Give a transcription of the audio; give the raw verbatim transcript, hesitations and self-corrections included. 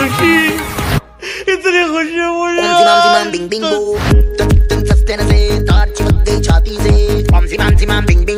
खुशी, इतनी खुशी मुझे। बिंग बिंग बो, सस्ते न से तार चिपक गई छाती से। बिंग